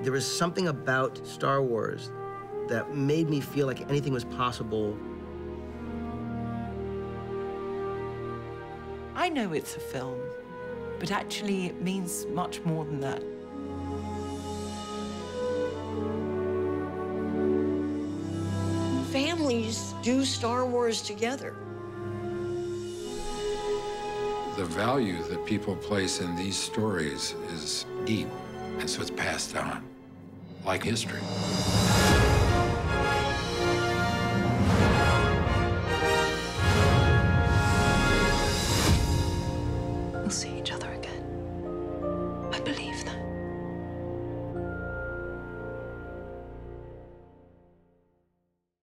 There was something about Star Wars that made me feel like anything was possible. I know it's a film, but actually it means much more than that. Families do Star Wars together. The value that people place in these stories is deep, and so it's passed on, like history.